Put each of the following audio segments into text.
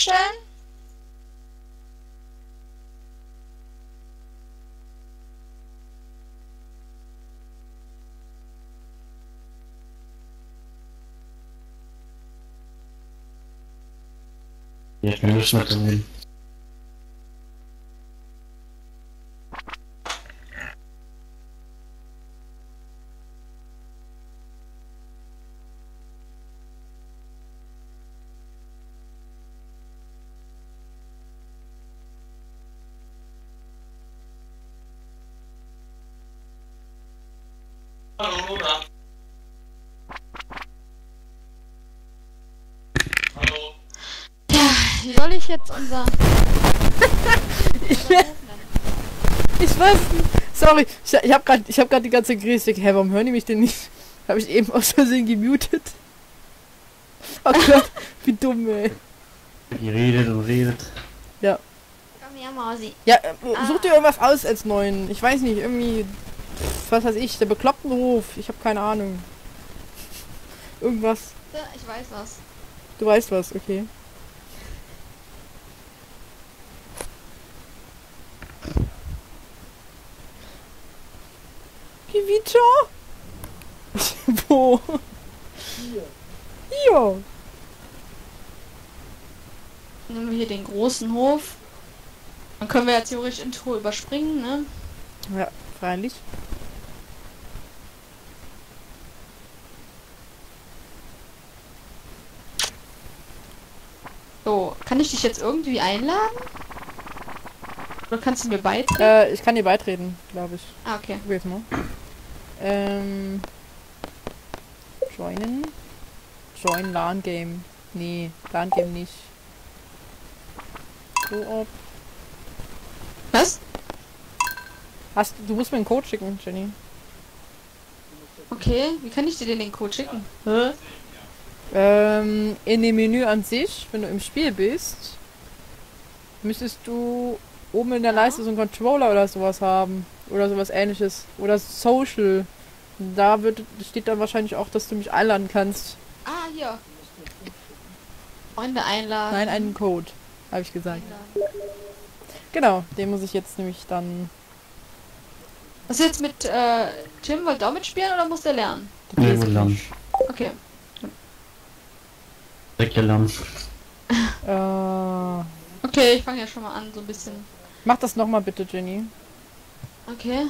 stellen? Ja, ich bin nicht mehr drin. Hallo, Lola. Hallo. Ja, wie soll ich jetzt unser... Ich weiß nicht. Sorry, ich hab grad die ganze Gestik. Hä, warum hören die mich denn nicht? Habe ich eben aus Versehen gemutet. Oh Gott, wie dumm, ey. Ihr redet und redet. Ja. Komm her, Mausi. Ja, such dir irgendwas aus als neuen. Ich weiß nicht, irgendwie... Was weiß ich, der bekloppten Ruf. Ich habe keine Ahnung. Irgendwas. Ja, ich weiß was. Du weißt was, okay. Pivito? Wo? Hier. Nehmen wir hier den großen Hof. Dann können wir ja theoretisch Intro überspringen, ne? Ja, freilich. So, kann ich dich jetzt irgendwie einladen? Oder kannst du mir beitreten? Ich kann dir beitreten, glaube ich. Ah, okay. Probier's mal. Joinen. Join LAN Game. Nee, LAN Game nicht. Koop. Was? Du musst mir einen Code schicken, Jenny. Okay, wie kann ich dir denn den Code schicken? Hä? In dem Menü an sich, wenn du im Spiel bist, müsstest du oben in der Leiste so einen Controller oder sowas haben. Oder sowas ähnliches. Oder Social. Steht dann wahrscheinlich auch, dass du mich einladen kannst. Ah, hier. Freunde einladen. Nein, einen Code, habe ich gesagt. Einladen. Genau, den muss ich jetzt nämlich dann... Was ist jetzt mit Tim? Wollt ihr auch mitspielen oder muss der lernen? Nee, wohl lang. Okay. Weggelernt. Okay, ich fange ja schon mal an, so ein bisschen. Mach das nochmal bitte, Jenny. Okay.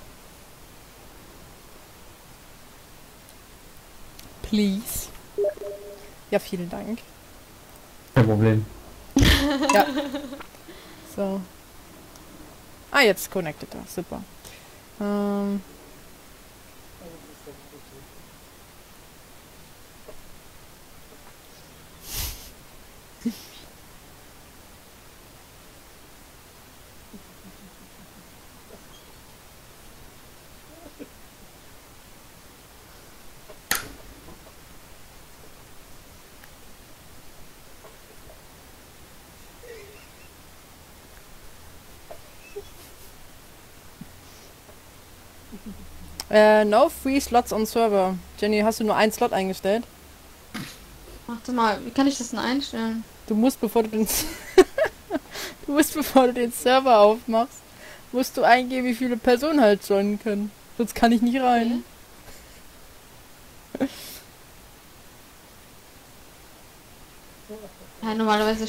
Please. Ja, vielen Dank. Kein Problem. Ja. So. Ah, jetzt connected er. Super. No free slots on server. Jenny, hast du nur einen Slot eingestellt? Warte mal, wie kann ich das denn einstellen? Du musst, bevor du den bevor du den Server aufmachst, musst du eingeben, wie viele Personen halt joinen können. Sonst kann ich nicht rein. Okay. Ja, normalerweise...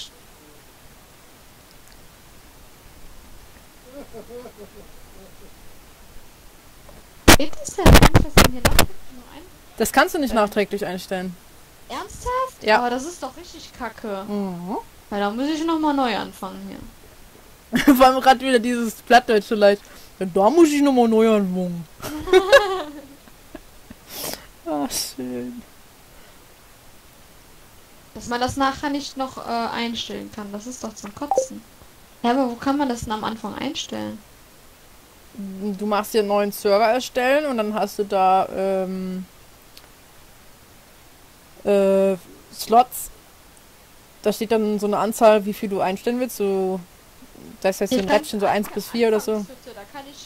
Geht das denn? Kann ich das denn hier nachträglich nur ein? Das kannst du nicht nachträglich einstellen. Ernsthaft? Ja. Aber das ist doch richtig kacke. Mhm. Weil da muss ich nochmal neu anfangen hier. Vor allem gerade wieder dieses Plattdeutsche Leid. Ja, da muss ich nochmal neu anfangen. Ach, schön. Dass man das nachher nicht noch einstellen kann. Das ist doch zum Kotzen. Ja, aber wo kann man das denn am Anfang einstellen? Du machst dir einen neuen Server erstellen und dann hast du da Slots. Da steht dann so eine Anzahl, wie viel du einstellen willst. So, das heißt ein Rädchen so 1 bis 4 oder so. Da kann ich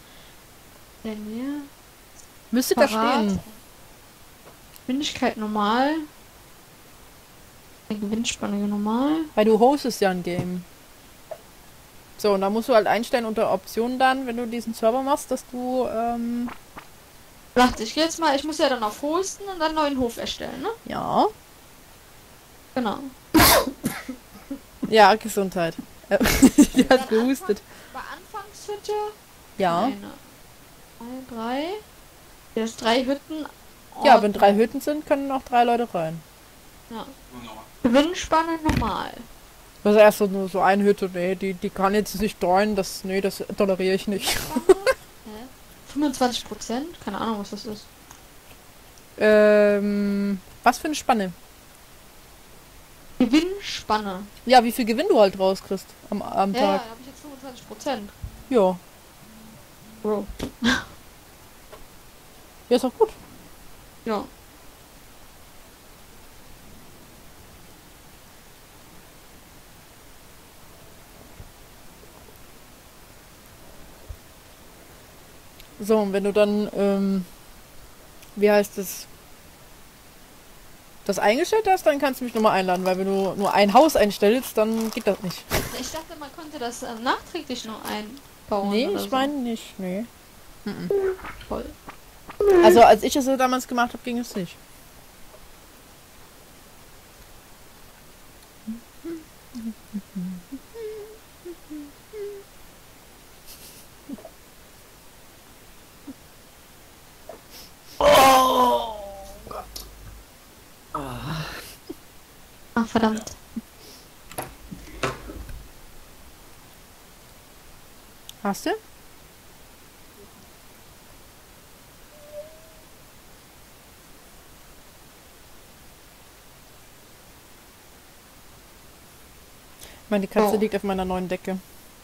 Müsste da Parat. stehen. Geschwindigkeit normal. Die Gewinnspanne normal. Weil du hostest ja ein Game. So, und da musst du halt einstellen unter Optionen dann, wenn du diesen Server machst, dass du, Warte, ich gehe jetzt mal, ich muss ja dann auf Hosten und dann neuen Hof erstellen, ne? ja. Genau. Ja, Gesundheit. Die Dann hat gehustet. Bei Anfangshütte. Ja. Eine, zwei, drei. Hier ist 3 Hütten. Ja, wenn 3 Hütten sind, können auch 3 Leute rein. Ja. Gewinnspanne normal. Das ist erst so, nur so eine Hütte, nee, die kann jetzt nicht deuen, das toleriere ich nicht. Hä? 25%? Keine Ahnung, was das ist. Was für eine Spanne? Gewinnspanne. Ja, wie viel Gewinn du halt rauskriegst am Ja, Tag. da habe ich jetzt 25%. Ja. Bro. Ja, ist auch gut. Ja. So, und wenn du dann, wie heißt es, das eingestellt hast, dann kannst du mich nochmal einladen, weil wenn du nur ein Haus einstellst, dann geht das nicht. Ich dachte, man konnte das nachträglich noch einbauen. Nee, oder ich so. meine nicht, nee. Toll. Also als ich das so damals gemacht habe, ging es nicht. Ach, verdammt. Hast du? Meine Katze Oh. liegt auf meiner neuen Decke.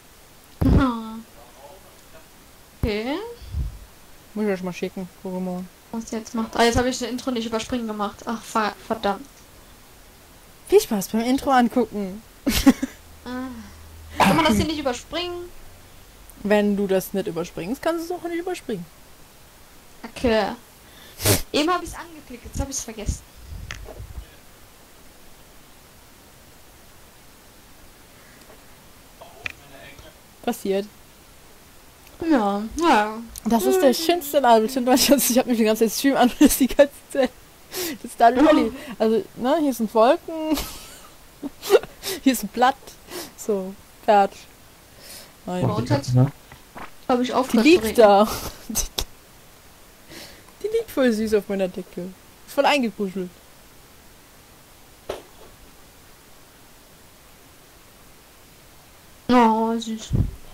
Okay. Muss ich euch mal schicken. Gucken wir mal. Was jetzt macht. Ah, jetzt habe ich das Intro nicht überspringen gemacht. Ach, verdammt. Viel Spaß beim Intro angucken. Kann man das hier nicht überspringen? Wenn du das nicht überspringst, kannst du es auch nicht überspringen. Okay. Eben habe ich es angeklickt, jetzt habe ich es vergessen. Ja, Passiert. ja. Das ist der schönste Album, weil ich habe mich die ganze Zeit Stream an und das die ganze Zeit. Das ist Stardew Valley. Also, ne, hier sind Wolken. Hier ist ein Blatt. So, fertig. Bei Nein. uns hat's, Ne? glaube ich, Die aufgehört zu liegt regnen. da. Die liegt voll süß auf meiner Decke. Ist voll eingekuschelt. Oh, süß.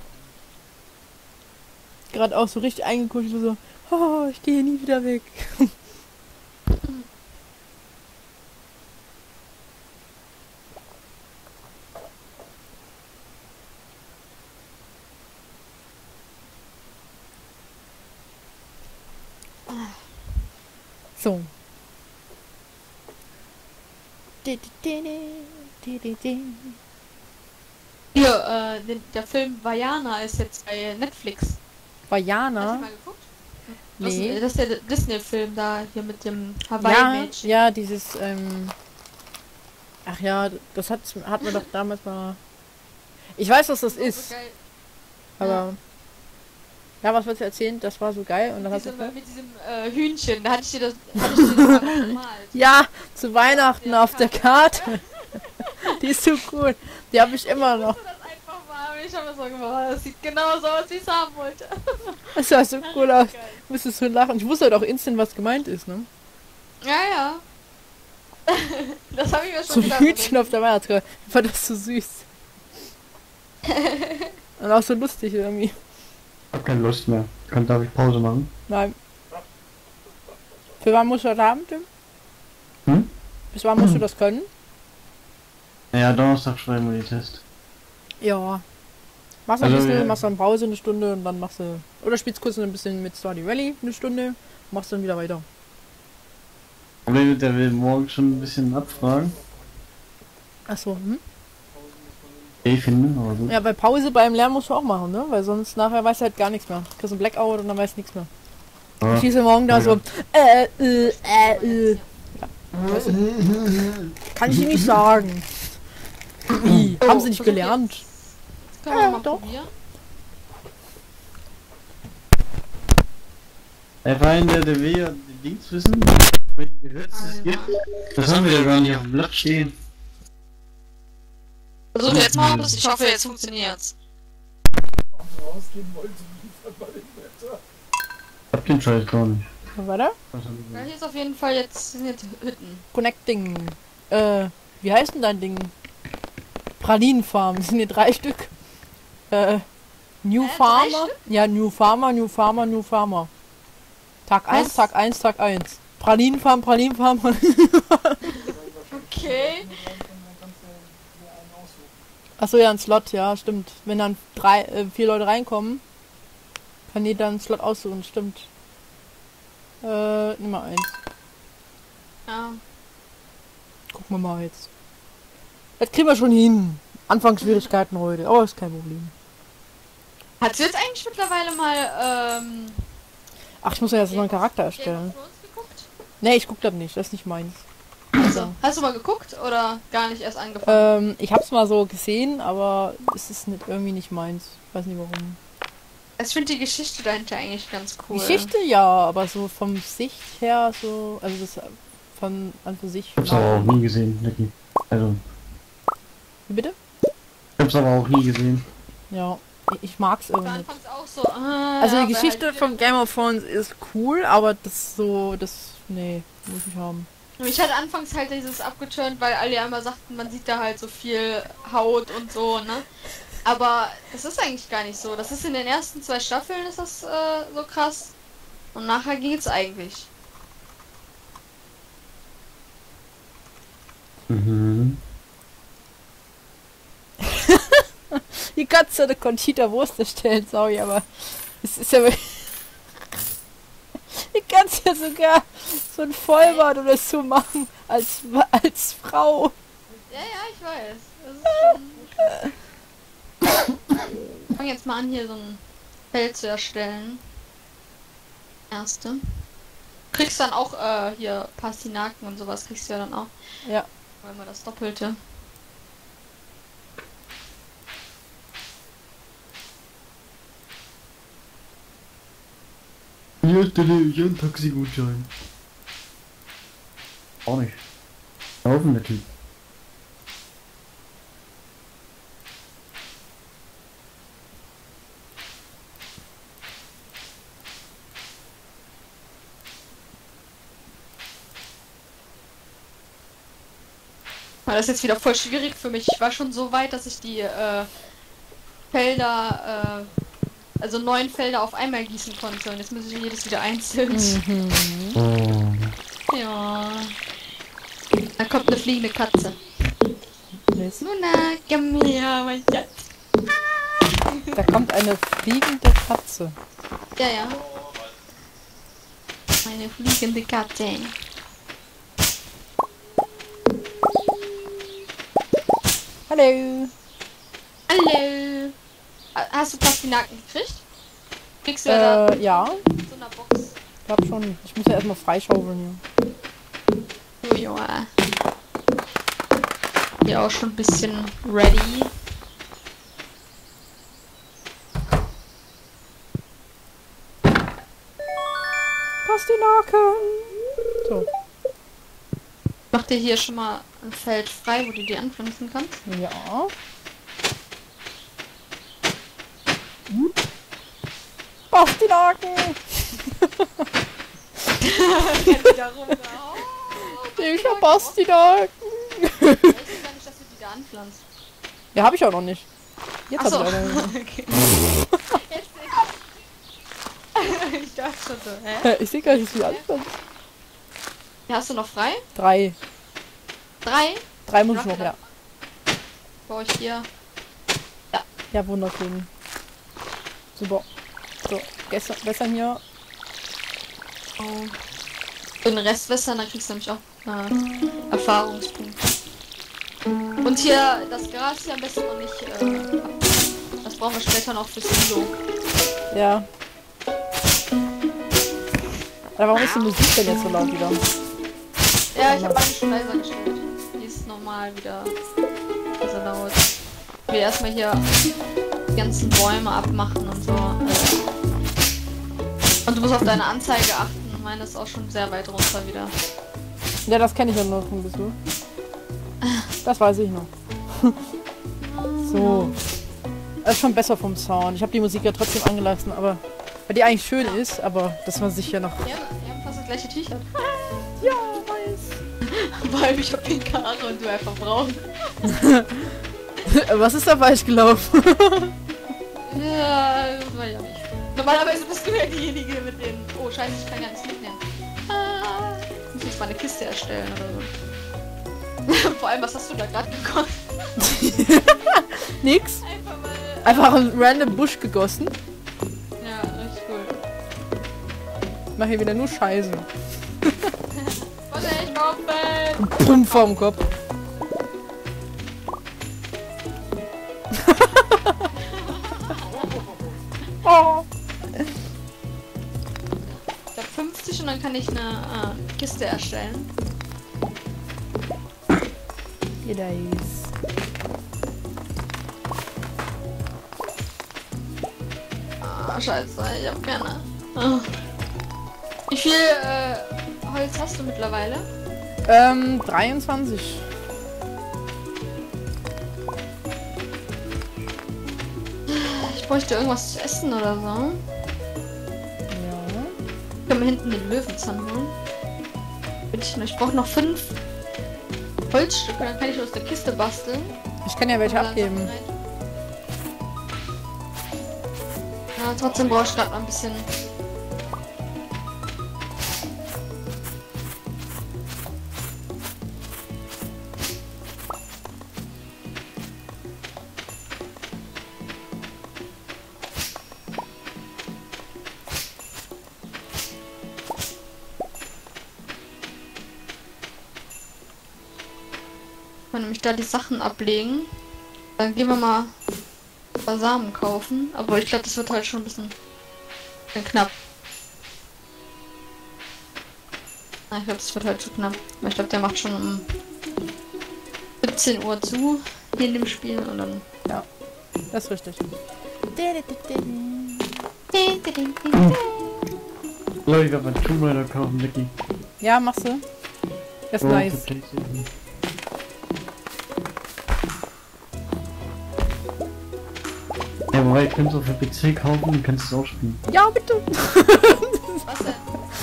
Gerade auch so richtig eingekuschelt, so, oh, ich gehe nie wieder weg. So. Hier, der Film Vajana ist jetzt bei Netflix. Hast du Vajana? mal geguckt? Nee. Das ist der Disney-Film da, hier mit dem Ja, Hawaii-Mädchen. ja, dieses, ach ja, das hat man doch damals mal. Ich weiß, was das So ist, geil. aber. Ja, was wolltest du erzählen? Das war so geil und dann hast du. Mit diesem Hühnchen, da hatte ich dir das mal gemalt. Ja, zu Weihnachten Ja, auf der Karte. Die ist so cool. Die habe ich immer noch. Das einfach mal, ich habe das so gemacht. Das sieht genau so aus, wie ich es haben wollte. Das sah so cool aus. Geil. Müsstest du lachen. Ich wusste halt auch instant, was gemeint ist, ne? Ja, ja. Das habe ich mir schon So ein gedacht. Hütchen auf der Weihnachtskarte. Ich fand das so süß. Und auch so lustig irgendwie. Ich hab keine Lust mehr. Darf ich Pause machen? Nein. Für wann musst du heute Abend, Tim? Hm? Bis wann musst du das können? Ja, Donnerstag schreiben wir die Test. Ja. Machst ein Also, bisschen, ja. machst dann Pause eine Stunde und dann machst du. Oder spielst kurz ein bisschen mit Stardew Valley eine Stunde, machst dann wieder weiter. Problem ist, der will morgen schon ein bisschen abfragen. Achso, hm? Ich finde, aber gut. Ja, bei Pause beim Lernen musst du auch machen, ne? Weil sonst nachher weißt du halt gar nichts mehr. Du kriegst einen Blackout und dann weißt du nichts mehr. Aber Ich schieße morgen da Ja. so. Kann ich Ihnen nicht sagen. Wie? Haben Sie nicht gelernt? Jetzt können wir mal doch. probieren. Der will ja die Dings wissen, welche Gewürze es gibt. Das haben wir ja gar nicht auf dem Blatt stehen. Versuch jetzt mal, ich hoffe, jetzt funktioniert's. Ich hab den Scheiß gar nicht. Warte. Ja, hier ist auf jeden Fall sind jetzt Hütten. Connecting. Wie heißt denn dein Ding? Pralinenfarm. Das sind hier 3 Stück. New 3 Farmer. Stück? Ja, New Farmer, New Farmer, New Farmer. Tag 1, Was? Tag 1, Tag 1. Pralinenfarm, Pralinenfarm, Okay. Achso, ja, ein Slot, ja, stimmt. Wenn dann 4 Leute reinkommen, kann jeder einen Slot aussuchen, stimmt. Nummer 1. Ja. Gucken wir mal jetzt. Das kriegen wir schon hin. Anfangsschwierigkeiten heute, aber ist kein Problem. Hast du jetzt eigentlich mittlerweile mal, Ach, ich muss ja jetzt noch einen Charakter Game erstellen. of Thrones geguckt? Nee, ich guck das nicht, das ist nicht meins. Also, hast du mal geguckt oder gar nicht erst angefangen? Ich hab's mal so gesehen, aber es ist irgendwie nicht meins. Weiß nicht warum. Ich finde die Geschichte dahinter eigentlich ganz cool. Geschichte ja, aber so vom Sicht her so, also das von an für sich. Ich hab's aber auch nie gesehen, Niki. Also, Wie bitte? ich hab's aber auch nie gesehen. Ja, ich mag's Ich war irgendwie nicht. anfangs auch so, Also ja, die aber Geschichte halt von Game of Thrones ist cool, aber nee, muss ich haben. mich hat anfangs halt dieses abgeturnt, weil alle ja immer sagten, man sieht da halt so viel Haut und so, ne? Aber das ist eigentlich gar nicht so. Das ist in den ersten 2 Staffeln ist das so krass. Und nachher geht's eigentlich. Mhm. Die Katze eine Conchita Wurst erstellen, sorry, aber es ist ja wirklich... Die kannst ja sogar so ein Vollbart oder so machen als Frau. Ja, ich weiß. Das ist schon... Ich fange jetzt mal an, hier so ein Feld zu erstellen. Erste. Kriegst dann auch hier Pastinaken und sowas kriegst du ja dann auch. Ja. Weil man das Doppelte. Hier stelle ich einen Taxigutschein. Auch nicht. Laufen der Typ. War das jetzt wieder voll schwierig für mich. Ich war schon so weit, dass ich die Felder, also 9 Felder auf einmal gießen konnte. Und jetzt muss ich jedes wieder einzeln. Oh. Ja. Da kommt eine fliegende Katze. Mist. Luna, komm her, mein Schatz. Da kommt eine fliegende Katze. Ja. Meine fliegende Katze. Hallo. Hallo. Hast du Pastinaken gekriegt? Kriegst du ja da Ja, in so einer Box. ich glaub schon. Ich muss ja erstmal freischaufeln hier. Ja. Hier auch schon ein bisschen ready. Pastinaken. So. Mach dir hier schon mal ein Feld frei, wo du die anpflanzen kannst. Ja. Pastinaken. Ich hab Pastinaken. Ich weiß gar nicht, dass du die da anpflanzt. Ja, hab ich auch noch nicht. Jetzt Achso. hab ich auch noch nicht. Okay. Jetzt ich dachte schon so, hä? Ich seh gar nicht, wie anfangen. Ja, hast du noch frei? 3. 3? 3 muss ich noch, ja. Baue ich hier. Ja, wunderschön. Super. So, Wässern hier. Oh. Den Rest wässern, dann kriegst du nämlich auch Erfahrungspunkte. Und hier, das Gras hier am besten noch nicht. Das brauchen wir später noch fürs Silo. Ja, ich habe meine schon leiser gestellt. Die ist normal wieder so laut. Ich will erstmal hier die ganzen Bäume abmachen und so. Und du musst auf deine Anzeige achten. Meine ist auch schon sehr weit runter wieder. Ja, das kenne ich ja noch ein bisschen. Das weiß ich noch. So. Das ist schon besser vom Sound. Ich habe die Musik ja trotzdem angelassen, aber weil die eigentlich schön ist, aber dass man sich ja noch... Ja, wir haben fast das gleiche T-Shirt. Ja, weiß. Weil ich hab pinke Haare und du einfach braun. Was ist da falsch gelaufen? Ja, das war ja nicht. Normalerweise bist du ja diejenige mit den... Oh, scheiße, ich kann ja nichts mitnehmen. Ich muss jetzt mal eine Kiste erstellen oder so. Vor allem, was hast du da gerade gekocht? Nix. Einfach mal... Einfach einen random Busch gegossen. Ja, richtig cool. Ich mach hier wieder nur Scheiße. Was ich kaufen? Pum vorm Kopf. Oh. Ich hab 50 und dann kann ich eine Kiste erstellen. Hier da ist. Ah, scheiße, ich hab gerne. Ah. Wie viel Holz hast du mittlerweile? 23. Ich bräuchte irgendwas zu essen oder so. Ja. Ich kann mir hinten den Löwenzahn holen. Ich brauche noch 5 Holzstücke, dann kann ich aus der Kiste basteln. Ich kann ja welche Und dann abgeben. Sachen rein. Ja, trotzdem brauche ich gerade noch ein bisschen. Ich kann nämlich da die Sachen ablegen. Dann gehen wir mal ein paar Samen kaufen. Aber ich glaube, das wird halt schon ein bisschen knapp. Na, ich glaube, das wird halt zu knapp. Aber ich glaube, der macht schon um 17 Uhr zu hier in dem Spiel und dann. Ja, das ist richtig. Leute, ich werde meinen Tomb Raider kaufen, Nicky. Ja, machst du? Das ist Oh, nice. für PlayStation. Ja, wobei, ich könnte es auch für PC kaufen und kannst es auch spielen. Ja, bitte. Was denn?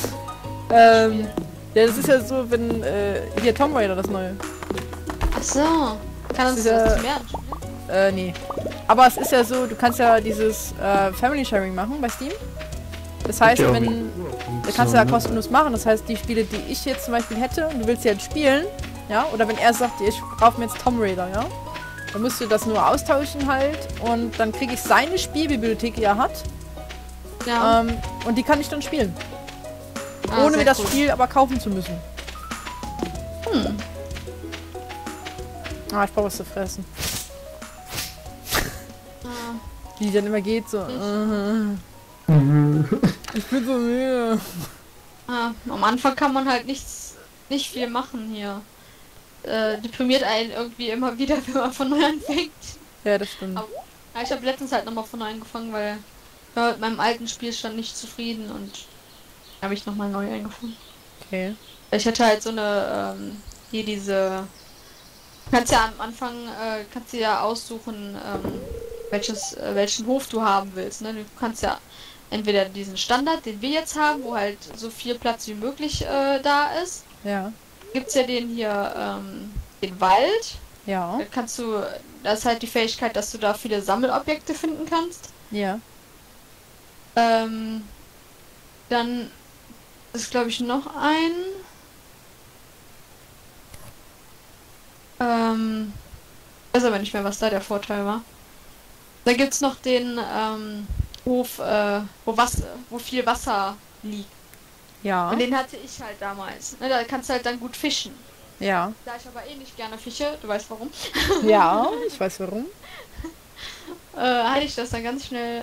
Ja, das ist ja so, wenn hier Tomb Raider das neue. Ach so. Kann uns Dieser- das mehr anspielen? Nee. Aber es ist ja so, du kannst ja dieses Family Sharing machen bei Steam. Das heißt, Ja, wenn du kannst ja kostenlos machen. Das heißt, die Spiele, die ich jetzt zum Beispiel hätte und du willst sie jetzt spielen, ja, oder wenn er sagt, ich kaufe mir jetzt Tomb Raider, ja, dann musst du das nur austauschen halt und dann kriege ich seine Spielbibliothek, die er hat, Ja. und die kann ich dann spielen. Ah, Ohne sehr mir das cool. Spiel aber kaufen zu müssen. Ah, ich brauche was zu fressen. Ah, Die dann immer geht so. Ich bin so müde. am Anfang kann man halt nicht viel machen hier. Deprimiert einen irgendwie immer wieder, wenn man von neu anfängt. Ja, das stimmt. Aber- Ja, ich habe letztens halt nochmal von neu angefangen, weil ich war mit meinem alten Spielstand nicht zufrieden und habe ich nochmal neu angefangen. Okay. Ich hatte halt so eine, hier diese, du kannst ja am Anfang, kannst du ja aussuchen, welchen Hof du haben willst, ne? Du kannst ja entweder diesen Standard, den wir jetzt haben, wo halt so viel Platz wie möglich da ist. Ja. Gibt's ja den hier, den Wald. Ja. Da kannst du, das ist halt die Fähigkeit, dass du da viele Sammelobjekte finden kannst. Ja. Dann ist, glaube ich, noch ein. Weiß aber nicht mehr, was da der Vorteil war. Da gibt's noch den Hof, wo viel Wasser liegt. Ja. Und den hatte ich halt damals. Ne, da kannst du halt dann gut fischen. Ja. Da ich aber eh nicht gerne fische, du weißt warum, Ja, ich weiß warum. hatte ich das dann ganz schnell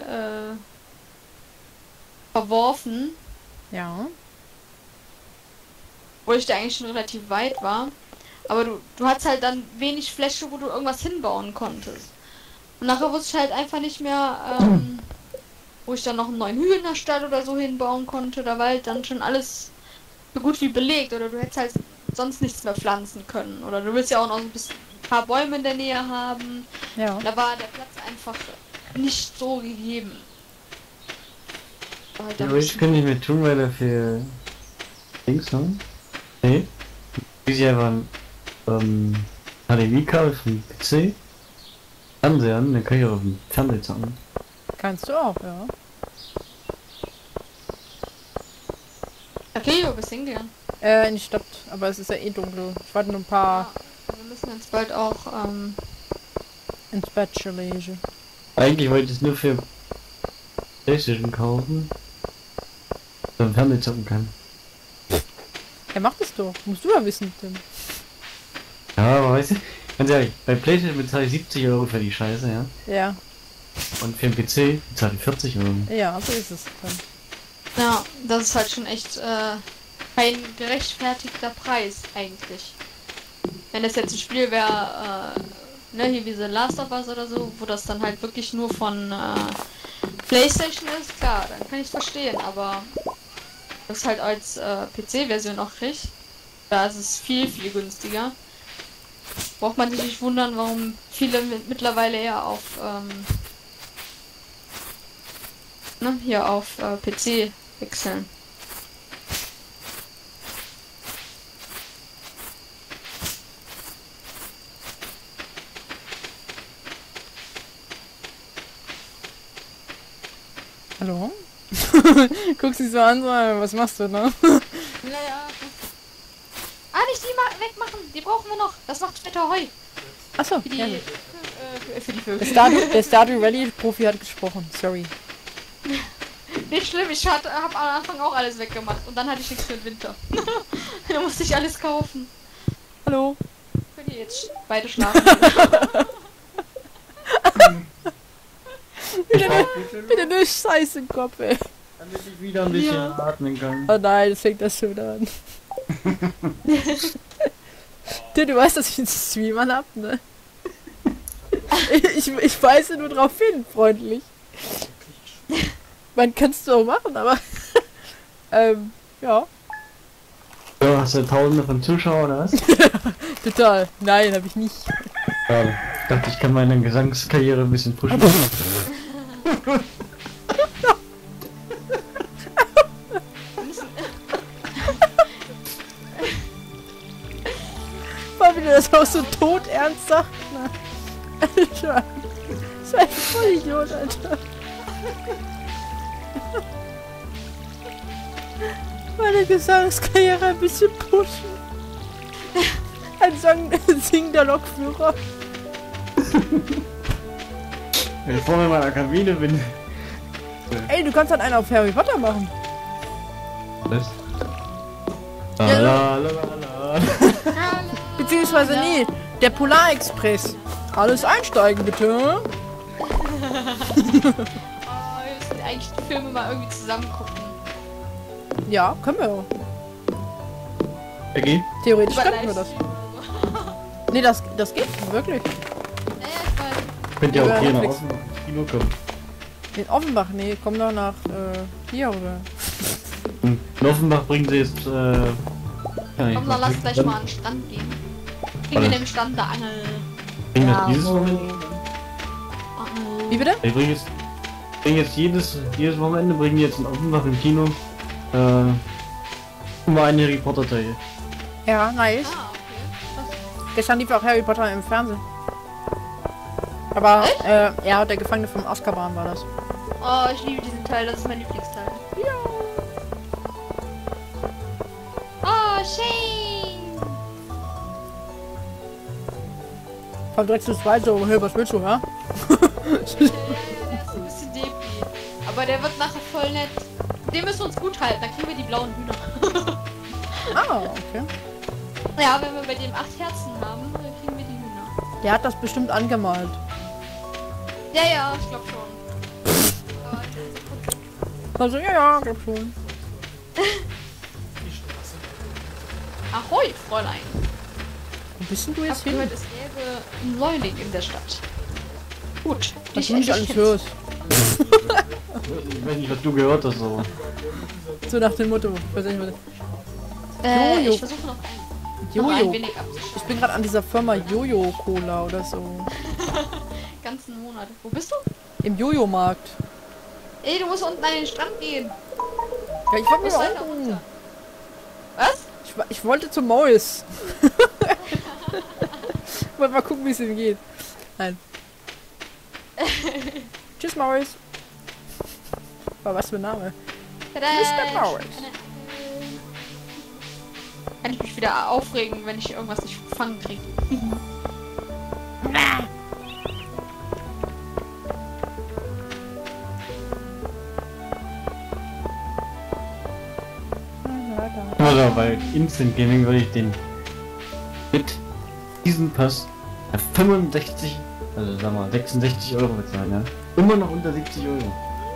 verworfen. Ja. wo ich da eigentlich schon relativ weit war. Aber du hattest halt dann wenig Fläche, wo du irgendwas hinbauen konntest. Und nachher wusste ich halt einfach nicht mehr, wo ich dann noch einen neuen Hühnerstall oder so hinbauen konnte. Da war halt dann schon alles so gut wie belegt. Oder du hättest halt sonst nichts mehr pflanzen können. Oder du willst ja auch noch ein paar Bäume in der Nähe haben. Ja. Da war der Platz einfach nicht so gegeben. Halt Ja, aber ich kann nicht mehr tun, weil er für Dings, ne? Nee. Ich einfach ein HDMI-Kabel vom PC Fernseher an, dann kann ich auch auf dem Fernseher zocken. Kannst du auch, ja. Okay, wo bist du hingegangen? In die Stadt, aber es ist ja eh dunkel. Ich warte nur ein paar Wir müssen jetzt bald auch, ins Bett legen. Eigentlich wollte ich es nur für PlayStation kaufen, dass man Fernseher zocken kann. Er macht es doch. Musst du ja wissen, Tim. Ja, aber weißt du, ganz ehrlich, bei PlayStation bezahle ich 70 Euro für die Scheiße, ja? Ja. Und für den PC bezahle ich 40 Euro. Ja, so ist es dann. ja, das ist halt schon echt, kein gerechtfertigter Preis eigentlich. Wenn das jetzt ein Spiel wäre, ne, hier wie The Last of Us oder so, wo das dann halt wirklich nur von PlayStation ist, klar, dann kann ich verstehen, aber das halt als PC-Version auch kriegt, da ist es viel, viel günstiger. Braucht man sich nicht wundern, warum viele mittlerweile eher auf hier auf PC wechseln. Hallo? Guckst dich so an, so, was machst du, ne? Naja. Nicht die wegmachen, die brauchen wir noch. Das macht später Heu. Achso, Für die, ja. für die Vögel. Der Stardew Valley Profi hat gesprochen, sorry. Nicht schlimm, ich hab am Anfang auch alles weggemacht und dann hatte ich nichts für den Winter. Da musste ich alles kaufen. Hallo? Könnt ihr jetzt beide schlafen? Bitte eine Scheiße im Kopf, ey. Damit ich wieder ein bisschen atmen kann. Oh nein, das fängt das schon wieder an. Du weißt, dass ich einen Streamer hab, ne? Ich weise nur drauf hin, freundlich. Man kannst du auch machen, aber ja. Ja, hast du Tausende von Zuschauern oder was? Total. Nein, habe ich nicht. Ja, ich dachte, ich kann meine Gesangskarriere ein bisschen pushen. Mal wieder das auch so todernst sagt, ne? Alter. Das ist ein Vollidiot, Alter. Meine Gesangskarriere ein bisschen pushen. Ein singender Lokführer. Wenn ich vorne in meiner Kabine bin. Ey, du kannst dann einen auf Harry Potter machen. Was? Ja, Lalalala. Beziehungsweise nee, der Polarexpress. Alles einsteigen, bitte. Wir müssen eigentlich die Filme mal irgendwie zusammen gucken. Ja, können wir auch. Okay. Theoretisch Über könnten wir das. Livestream oder so. Nee, das geht, wirklich. Naja, ich weiß. Könnt ihr Über auch hier nach Netflix. außen ins Kino kommen. In Offenbach, nee, komm doch nach hier oder. In Offenbach bringen sie jetzt ja, Komm, dann lass gleich mal an den Strand gehen. Kriegen wir nämlich Strand da Angel. Bringen Ja, das dieses so. Wochenende? Wie bitte? Ich bringe jetzt jedes Wochenende bringen die jetzt in Offenbach im Kino immer eine Harry Potter Teil. Ja, nice. Ah, okay. Gestern lief auch Harry Potter im Fernsehen. Aber ja, der Gefangene vom Azkaban war das. Oh, ich liebe diesen Teil, das ist mein Lieblingsteil. Ja. Oh, Shane! Vom direkt zu zweit so, hey, was willst du, hä? Ja, der ist ein bisschen depri. Aber der wird nachher voll nett. Den müssen wir uns gut halten, dann kriegen wir die blauen Hühner. Ah, okay. Ja, wenn wir bei dem 8 Herzen haben, dann kriegen wir die Hühner. Der hat das bestimmt angemalt. Ja, ich glaube schon. Also, ja, glaub schon. Ahoi, Fräulein. Wo bist denn du Ich jetzt hab hin? gehört, es gäbe einen Neuling in der Stadt. Gut, Was du nicht alles hörst. Ich weiß nicht, was du gehört hast, aber... So nach dem Motto. Ich weiß nicht, was... Jojo. Ich versuche noch ein Jojo. wenig Ich abzuschalten. bin gerade an dieser Firma Jojo Cola oder so. Ganzen Monat. Wo bist du? Im Jojo-Markt. Ey, du musst unten an den Strand gehen. Ja, ich wollte Wo mir ist weiter auch... runter? Was? Ich wollte zu Morris. Wollte mal gucken, wie es ihm geht. Nein. Tschüss, Morris. Aber was für ein Name? Tada! Mr. Morris. Kann ich mich wieder aufregen, wenn ich irgendwas nicht gefangen kriege. Also bei Instant Gaming würde ich den mit diesem Pass 65, also sagen wir 66 Euro bezahlen, ja. Immer noch unter 70 Euro.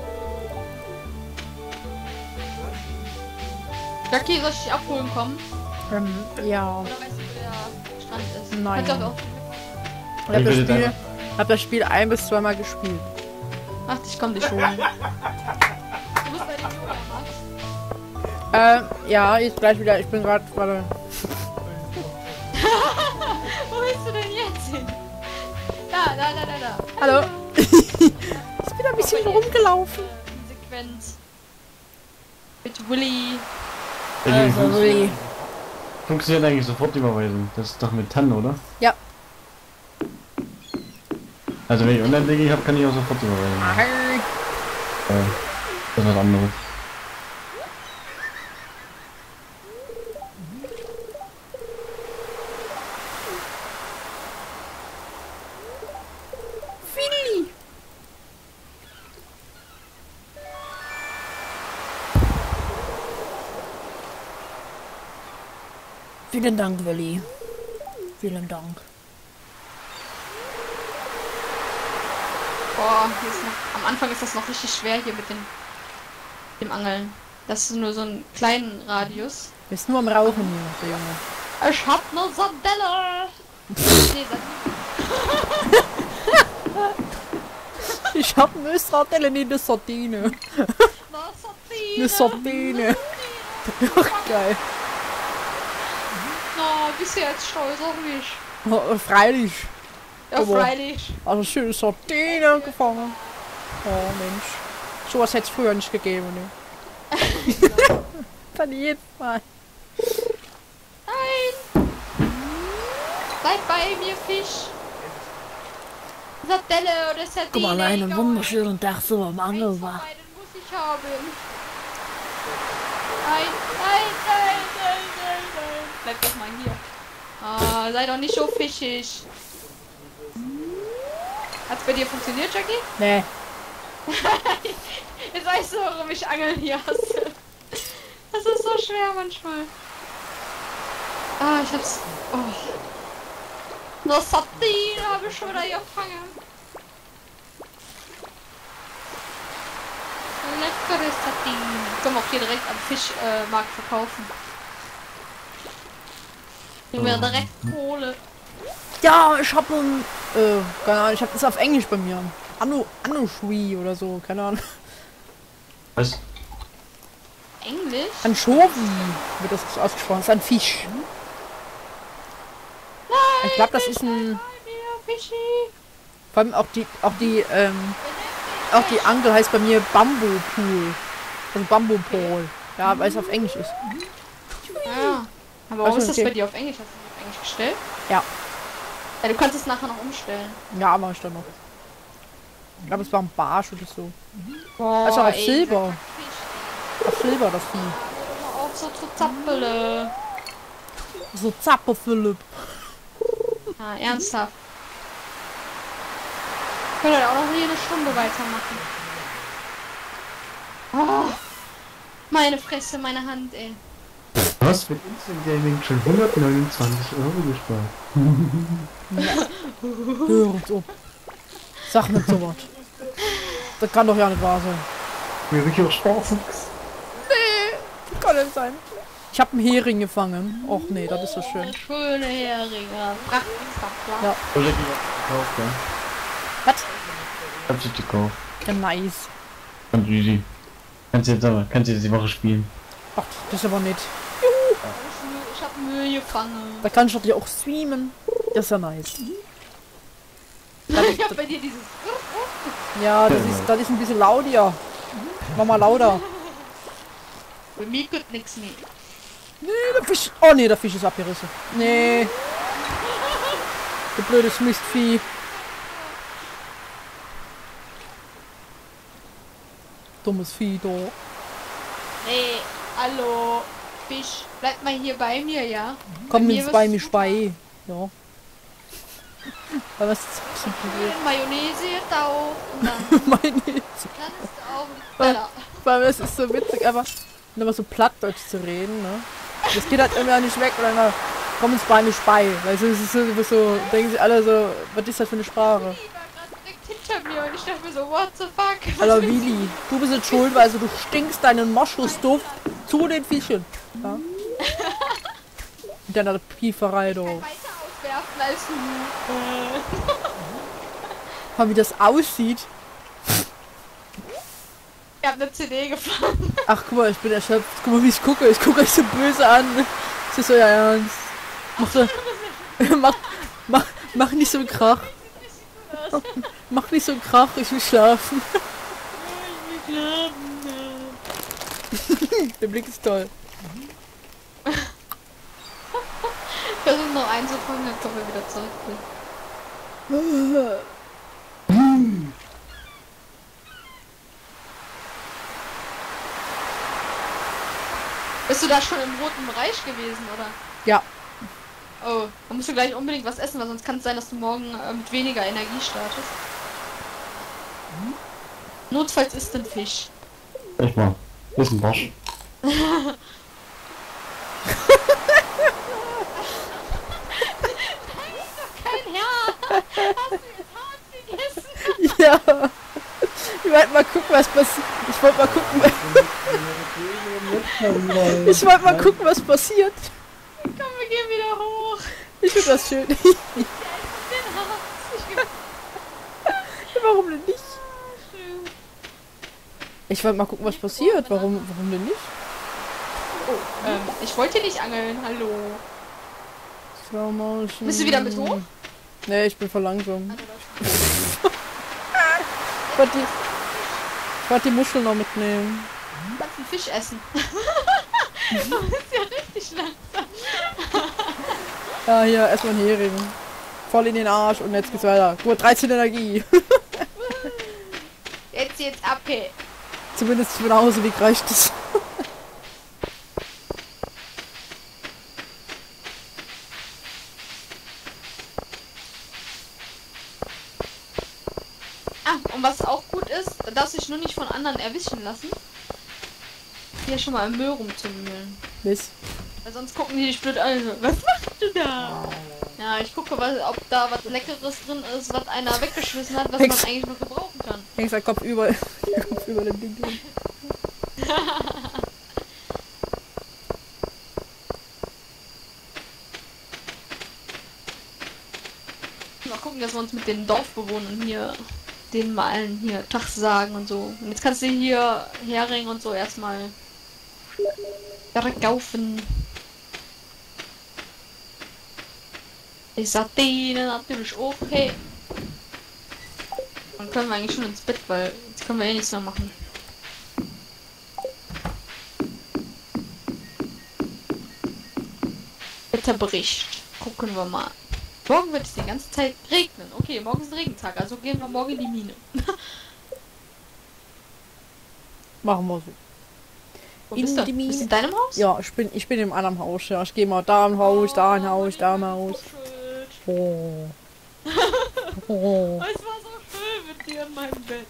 Jackie, soll ich dich abholen kommen? Ja. Oder weißt du, wo der Strand ist? Nein. Kannst du auch... Ich würde Hab das Spiel 1- bis 2-mal gespielt. Ach, ich komm dich holen. Du bist bei dem Yoga, Max? Ja, jetzt gleich wieder. Ich bin gerade... Warte. Wo bist du denn jetzt hin? Da. Hallo. Ich bin ein bisschen rumgelaufen. Sequenz. Mit Willy. Willi. Funktioniert eigentlich sofort Überweisung. Das ist doch mit TAN, oder? Ja. Also wenn ich Online-Banking habe, kann ich auch sofort überweisen. Das ist was anderes. Willi. Vielen Dank, Willi. Vielen Dank. Boah, hier ist noch, am Anfang ist das noch richtig schwer hier mit dem Angeln. Das ist nur so einen kleinen Radius. Ist nur am Rauchen hier, der Junge. Ich hab ne Sardelle! Nee, Ich hab eine Sardelle, nicht eine Sardine. Eine Sardine. Ach, geil. Na, bist du jetzt stolz auf mich? Oh, freilich. Ja, Aber- freilich. Also schöne Sardine gefangen. Oh Mensch. Sowas hätte es früher nicht gegeben, ne? Dann jedes Mal. Nein! Bleib bei mir, Fisch! Sardelle oder Sardine. Guck mal, einen egal. wunderschönen Tag so am Angeln Eins von war. beiden muss ich haben. Nein. Bleib doch mal hier. Ah, sei doch nicht so fischig. Hat's bei dir funktioniert, Jackie? Nee. Jetzt weißt du, warum ich Angeln hier hasse. Das ist so schwer manchmal. Ah, ich hab's... Oh. Nur Sardine habe ich schon wieder gefangen. Leckere Sardine. Können wir auch hier direkt am Fischmarkt verkaufen. Nehmen wir direkt Kohle. Ja, ich hab ein... keine Ahnung, ich hab das auf Englisch bei mir. Anchovy oder so, keine Ahnung. Was? Englisch? Anchovy wird das ausgesprochen. Das ist ein Fisch. Ich glaube, das ist ein... Fischi. Vor allem auch die Angel heißt bei mir Bamboo Pool. Also Bamboo Pole. Ja, weil es auf Englisch ist. Ja. Aber warum Ach so, ist das okay. bei dir auf Englisch? Hast du das auf Englisch gestellt? Ja. Ja, du kannst es nachher noch umstellen. Ja, mach ich dann noch. Ich glaube, es war ein Barsch oder so. Boah, Also auf ey, Silber. Fisch, Auf Silber, das Vieh. ey. Hör mal auf, so zu zappele. So Zapper Philipp. Ah, ernsthaft. Ich könnte auch noch hier eine Stunde weitermachen. Oh, meine Fresse, meine Hand, ey. Du hast mit Instant Gaming schon 129 Euro gespart. Hör uns auf. Sag nicht so was. Das kann doch ja nicht wahr sein. Mir wirklich auch Spaß. Das kann nicht sein. Ich habe einen Hering gefangen. Och nee, das ist so schön. Schöne Heringe. Ja. Oder die gekauft, ja. Was? Hab ich gekauft. Ja, nice. Und easy. Kannst du jetzt die Woche spielen. Ach, das ist aber nett. Ich hab Müll gefangen. Da kann ich doch auch streamen. Das ist ja nice. Ich hab bei dir dieses... Ja, das ist ein bisschen laut hier. Mach mal lauter. Bei mir geht nix mehr. Nee, der Fisch. Oh nee, der Fisch ist abgerissen. Nee. Du blödes Mistvieh. Dummes Vieh, da. Nee, hallo. Fisch, bleib mal hier bei mir, ja? Komm mir ins wirst bei du mir super. Spei. Ja. Aber was ist das für ein Mayonnaise drauf und dann, Problem? Meine dann ist auch besser. Weil es ist so witzig, einfach immer so plattdeutsch zu reden, ne? Das geht halt immer nicht weg oder immer, komm ins bei mir Spei. Weil es ist so, denken sie alle so, was ist das für eine Sprache? Die war gerade direkt hinter mir und ich dachte mir so, what the fuck? Was Alter, willst Willi, du bist jetzt schuld, weil also du stinkst deinen Moschusduft zu den Fischen. Ja? Mit deiner Pieferei, du du. weiter auswerfen als du? Mal wie das aussieht. Ich hab eine CD gefangen. Ach, guck mal, ich bin erschöpft. Guck mal, wie ich gucke. Ich gucke euch so böse an. Ist das euer Ernst? Mach nicht so einen Krach. Mach nicht so einen Krach, ich will schlafen. Der Blick ist toll. Ich versuche noch einzufangen, dann kommen wir wieder zurück. Bist du da schon im roten Bereich gewesen, oder? Ja. Oh, dann musst du gleich unbedingt was essen, weil sonst kann es sein, dass du morgen mit weniger Energie startest. Notfalls isst ein Fisch. Echt mal. Ist ein Barsch. Kein Herr! Hast du jetzt hart gegessen? Ja. Ich wollte mal gucken, was passiert. Ich wollte mal gucken, was passiert. Komm, wir gehen wieder hoch. Ich finde das schön. Den Harz. Warum denn nicht? Ich wollte mal gucken, was passiert. Warum denn nicht? Ich wollte nicht angeln, hallo. Slow Motion. Bist du wieder mit hoch? Nee, ich bin voll langsam. Ich wollte die Muschel noch mitnehmen. Du kannst einen Fisch essen. Du bist ja richtig langsam. Ja, hier, erstmal ein Hering. Voll in den Arsch und jetzt geht's weiter. Gut, 13 Energie. Jetzt ab, hey. Zumindest für nach Hause, wie reicht es? Und was auch gut ist, da darfst du dich nur nicht von anderen erwischen lassen. Hier schon mal im Müll rumzumühlen. Bis. Weil sonst gucken die dich blöd an. Was machst du da? Ja, ich gucke, ob da was Leckeres drin ist, was einer weggeschmissen hat, was man eigentlich noch gebrauchen kann. Hängst der Kopf über, Kopf über dem Ding drin. Mal gucken, dass wir uns mit den Dorfbewohnern hier, den Malen hier Tag sagen und so. Und jetzt kannst du hier Hering und so erstmal verkaufen. Die Sardine natürlich auch, hey. Dann können wir eigentlich schon ins Bett, weil jetzt können wir eh nichts mehr machen. Wetterbericht. Gucken wir mal. Morgen wird es die ganze Zeit regnen. Okay, morgen ist ein Regentag, also gehen wir morgen in die Mine. Machen wir so. Wo In bist du? die Mine. Bist du in deinem Haus? Ja, ich bin im anderen Haus, ja. Ich gehe mal da im Haus, da im Haus, da im Haus. Oh. Oh. Es war so schön mit dir in meinem Bett.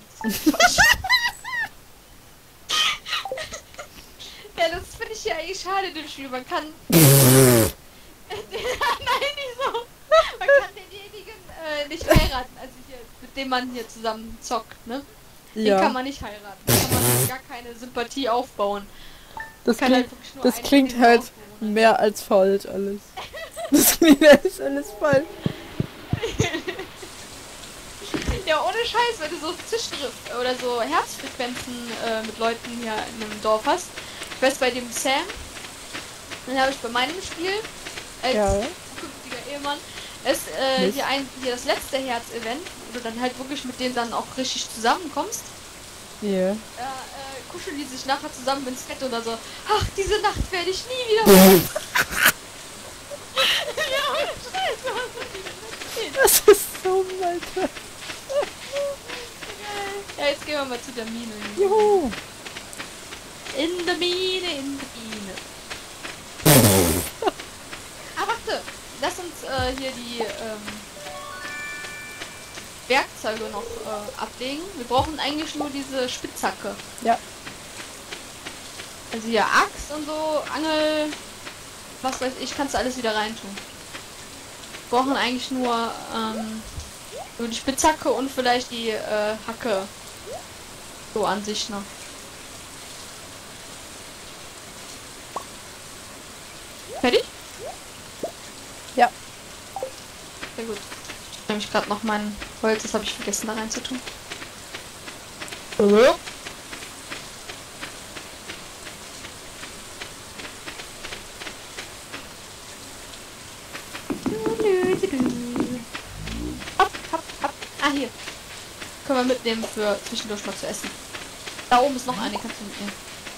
Ja, das finde ich ja eigentlich schade, dem Spiel. Man kann... Nein, nicht so. Man kann denjenigen nicht heiraten, also hier, mit dem man hier zusammen zockt, ne? Den kann Ja. man nicht heiraten. Da kann man gar keine Sympathie aufbauen. Das Kann klingt, halt wirklich nur das eine klingt von diesen halt Aufbewohnern. mehr als falsch alles. Das klingt alles falsch. Ja, ohne Scheiß, wenn du so Zischgriff oder so Herzfrequenzen mit Leuten hier in einem Dorf hast. Ich weiß, bei dem Sam, den habe ich bei meinem Spiel als Ja. zukünftiger Ehemann, ist Nicht? hier das letzte Herz-Event, wo du dann halt wirklich mit denen dann auch richtig zusammenkommst. Ja. Da kuscheln die sich nachher zusammen ins Bett oder so. Ach, diese Nacht werde ich nie wieder vergessen. Ja, ohne Scheiß, du hast doch die Nacht. Das ist so Alter. Ja, jetzt gehen wir mal zu der Mine. Juhu. In der Mine, in der Mine. Ah, warte. Lass uns hier die Werkzeuge noch ablegen. Wir brauchen eigentlich nur diese Spitzhacke. Ja. Also hier Axt und so, Angel, was weiß ich, kannst du alles wieder reintun. Wir brauchen eigentlich nur die Spitzhacke und vielleicht die Hacke. So an sich noch. Fertig? Ja. Sehr gut. Ich nehme nämlich gerade noch mein Holz, das habe ich vergessen da reinzutun. Hopp, hopp, hopp. Ah, hier. Können wir mitnehmen für zwischendurch mal zu essen. Da oben ist noch eine, kannst du mitnehmen.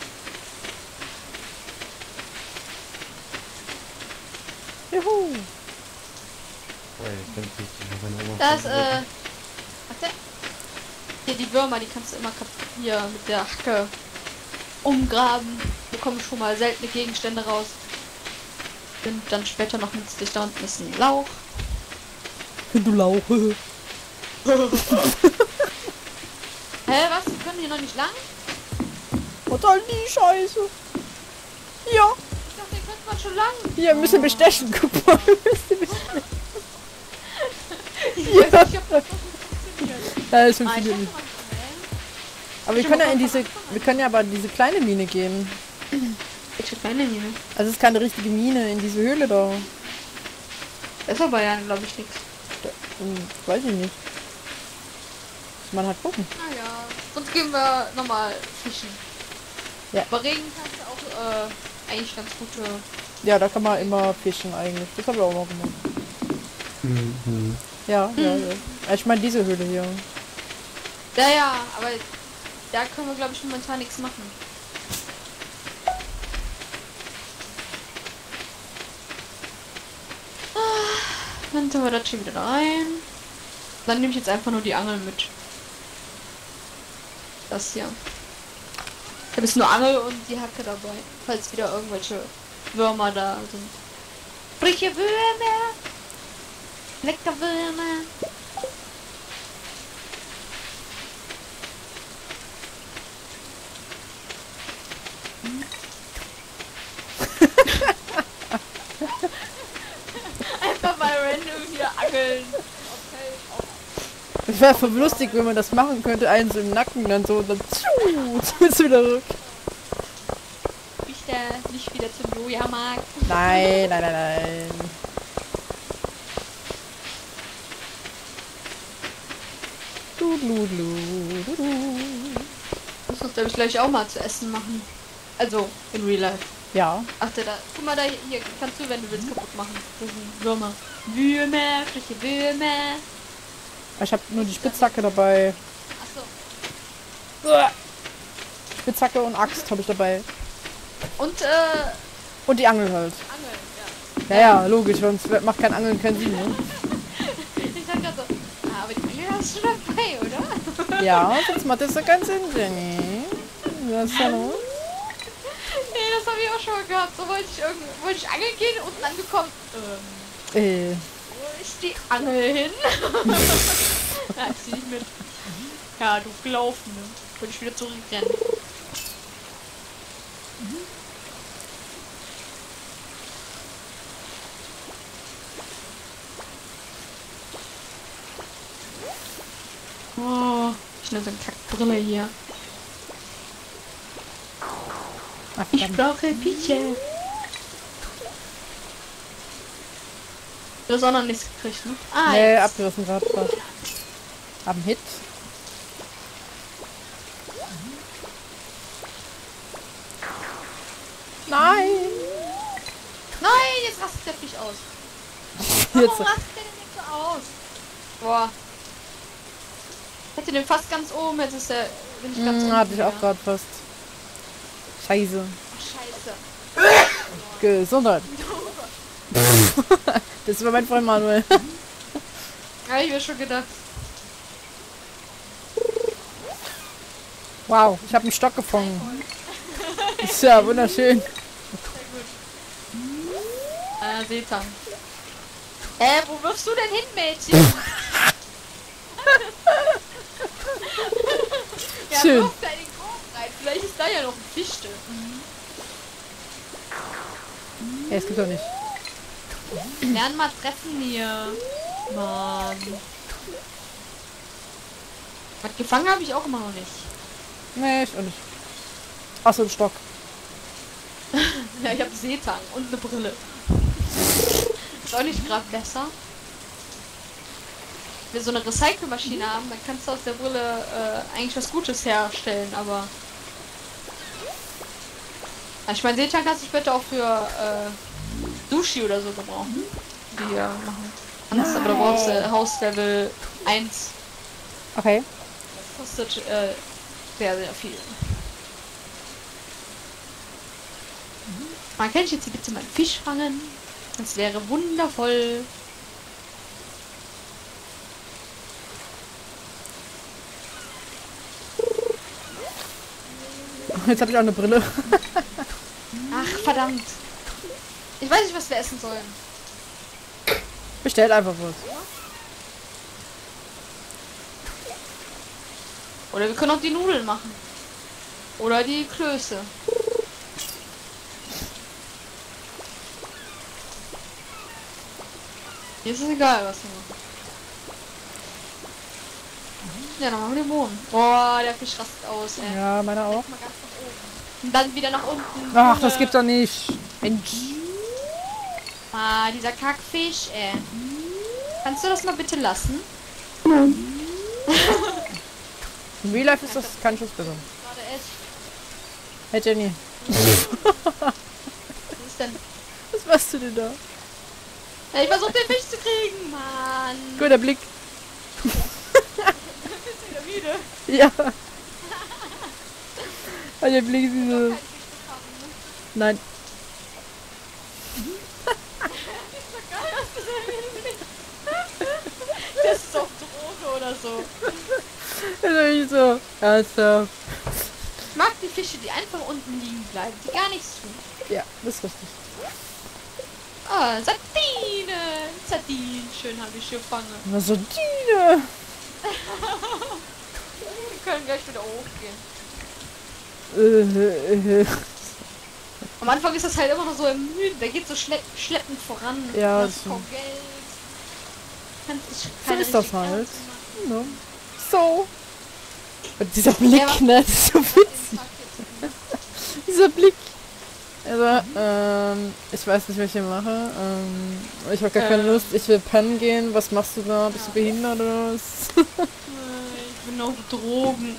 Juhu. Das, warte. Hier die Würmer, die kannst du immer hier mit der Hacke umgraben. Bekomme schon mal seltene Gegenstände raus. Und dann später noch nützlich. Da unten ist ein Lauch. Du Lauch. Hä, was? Wir können hier noch nicht lang? Was soll die Scheiße? Ja. Ich dachte, hier könnte man schon lang. Hier, müssen wir bestechen. Guck mal. Ich weiß nicht, ob das so funktioniert. Ja, das Ah, ich funktioniert hab nicht. schon mal Aber wir können ja aber in diese kleine Mine gehen. welche kleine Mine? Also es ist keine richtige Mine in diese Höhle da. Das ist aber ja, glaube ich, nichts. Weiß ich nicht. Muss man halt gucken. Naja, sonst gehen wir nochmal fischen. Ja. Bei Regen kannst du auch eigentlich ganz gute... Ja, da kann man immer fischen eigentlich. Das habe ich auch mal gemacht. Mhm. Ja, ja, ja. Ich meine diese Höhle hier. Ja, ja, aber da können wir, glaube ich, momentan nichts machen. Dann tun wir das hier wieder da rein. Dann nehme ich jetzt einfach nur die Angel mit. Das hier. Ich habe jetzt nur Angel und die Hacke dabei, falls wieder irgendwelche Würmer da sind. Frische Würmer! Lecker Würmer! Einfach mal random hier angeln. Es wäre voll lustig, wenn man das machen könnte, einen so im Nacken, dann so, und dann ziehst du wieder rück. Nicht wieder zum Joja-Markt. Nein, nein, nein, nein. Du. Muss uns, glaube ich, gleich auch mal zu essen machen. Also, in Real Life. Ja. Achte da. Guck mal da, hier kannst du, wenn du willst, kaputt machen. Das sind Würmer. Würmer, frische Würmer. Ich habe nur die Spitzhacke dabei. Achso. Spitzhacke und Axt habe ich dabei. Und, Und die Angel halt. Angeln, Ja, ja, logisch, sonst macht kein Angeln keinen Sinn, ne? Ich sag grad so, aber die Angel hast du dabei, oder? Ja, sonst macht das ja keinen Sinn, Jenny. Das ist ja nur... Nee, das habe ich auch schon mal gehabt. So wollte ich angeln gehen, unten angekommen. Wo ist die Angel hin? Ja, ich zieh nicht mit. Ja, du gelaufen, ne? Wollte ich wieder zurückrennen. Oh, ich nehme so eine Kackbrille hier. Ach, Ich verdammt. brauche Fische. Du hast auch noch nichts gekriegt, ne? Ah, Nee, jetzt. abgerissen gerade. Haben Hit. Nein! Nein, jetzt rastet der Fisch aus. Warum Jetzt. rastet der denn nicht so aus? Boah. Ich hätte den fast ganz oben, jetzt ist der... Bin ich ganz unten Hatte ich auch wieder. gerade fast. Scheiße. Ach, scheiße. Gesundheit. Das war mein Freund Manuel. Ja, ich mir schon gedacht. Wow, ich habe einen Stock gefangen. Ist ja wunderschön. Seetang. Wo wirfst du denn hin, Mädchen? Ja, Schön. wirf da in den Korb rein. Vielleicht ist da ja noch ein Fisch drin. Ja, es gibt doch nicht. Lern mal treffen hier. Mann. Was gefangen habe ich auch immer noch nicht. Nee, ich auch nicht. Achso, ein Stock. Ja, ich habe Seetang und eine Brille. Ist auch nicht gerade besser. Wenn wir so eine Recycelmaschine haben, dann kannst du aus der Brille eigentlich was Gutes herstellen, aber... Ich meine, Seetang kannst du später auch für Sushi oder so gebrauchen. Die machen. Kannst, aber da brauchst du Hauslevel 1. Okay. Das kostet sehr, sehr viel. Man kann ich jetzt hier bitte mal einen Fisch fangen? Das wäre wundervoll. Jetzt habe ich auch eine Brille. Ach, verdammt. Ich weiß nicht, was wir essen sollen. Bestellt einfach was. Oder wir können auch die Nudeln machen. Oder die Klöße. Mir ist es egal, was wir machen. Ja, dann machen wir den Boden. Boah, der Fisch rastet aus, ey. Ja, meiner auch. Mal ganz nach oben. Und dann wieder nach unten. Ach, das Junge. gibt's doch nicht. Mensch. Ah, dieser Kackfisch, ey. Kannst du das mal bitte lassen? In Real Life ist das kein Schuss besser. Warte, echt. Hey Jenny, Was ist denn? was machst du denn da? Ja, ich versuche den Fisch zu kriegen, Mann. Guter Blick. Bist du wieder müde? Ja. Ah, der Blick ist so. Kein Fisch bekommen, ne? Nein. Geil, dass du so das ist auf Droge oder so. Das ist nicht so. Ernsthaft. Ich mag die Fische, die einfach unten liegen bleiben, die gar nichts tun. Ja, das ist richtig. Ah, Sardinen. Sardinen, schön habe ich gefangen. Na so Dine. Wir können gleich wieder hochgehen. Äh. Am Anfang ist das halt immer noch so ermüdend, der geht so schleppend voran. Ja, das das ist kaum Geld. So ist das halt. Ja. So. Und dieser Blick, ne? Das ist so witzig. Dieser Blick. Also, ich weiß nicht, was ich hier mache. Ich habe gar keine Lust. Ich will pennen gehen. Was machst du da? Bist du behindert oder was? Ich bin auf Drogen.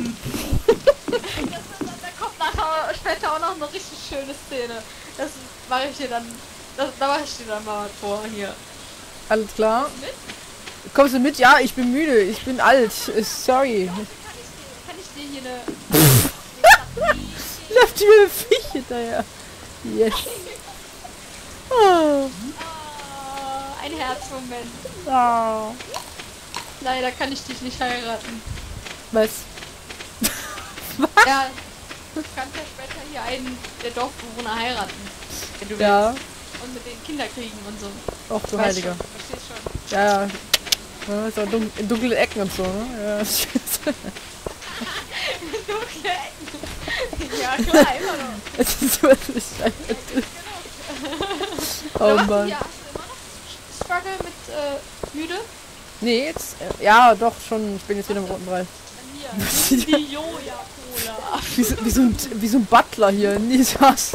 Da kommt nachher später auch noch eine richtig schöne Szene. Das mache ich dir dann. Da mache ich dir dann mal was vor hier. Alles klar. Mit? Kommst du mit? Ja, ich bin müde. Ich bin alt. Sorry. Kann ich dir hier eine. Läuft mir ein Viech hinterher. Yes. Oh. Ein Herzmoment. Oh. Leider kann ich dich nicht heiraten. Was? Ja, du kannst ja später hier einen der Dorfbewohner heiraten. Wenn du Ja. willst. Und mit den Kinder kriegen und so. Och du Weißt Heiliger. schon, verstehst schon. Ja, ja. Ja, ist auch in dunklen Ecken und so, ne? Ja. Dunkle Ecken. Ja, klar, immer noch. Es ist wirklich scheiße. Oh Oder Mann. Hast du immer noch Struggle mit müde? Nee, jetzt. Ja, doch schon. Ich bin jetzt wieder im roten Bereich. An mir. Die Joja-Cola. Wie so ein Butler hier. Nie was.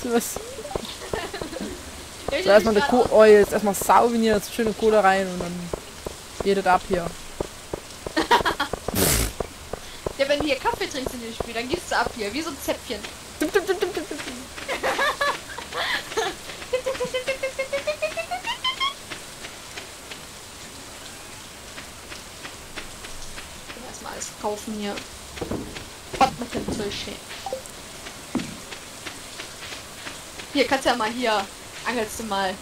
So, erstmal eine Kohle. Oh, jetzt erstmal saugen hier das schöne Kohle rein und dann geht es ab hier. Ja, wenn du hier Kaffee trinkst in dem Spiel, dann gehst du ab hier, wie so ein Zäpfchen. Erstmal alles kaufen hier. Was mit dem Zeug stehen. Hier, kannst ja mal hier, angelst du mal.